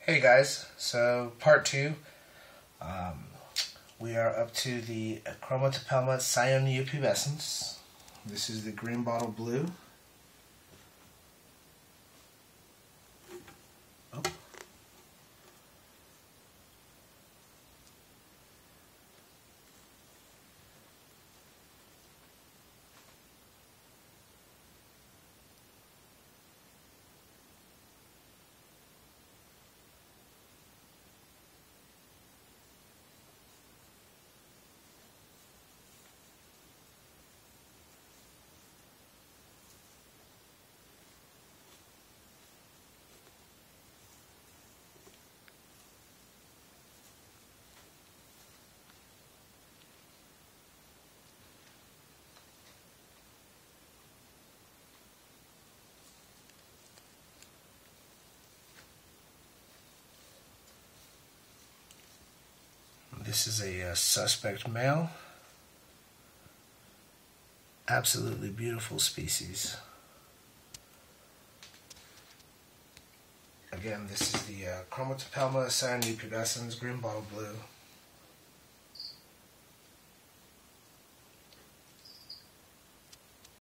Hey guys, so part two. We are up to the Chromatopelma cyanopubescens. This is the green bottle blue. Oh. This is a suspect male. Absolutely beautiful species. Again, this is the Chromatopelma cyanopubescens green bottle blue.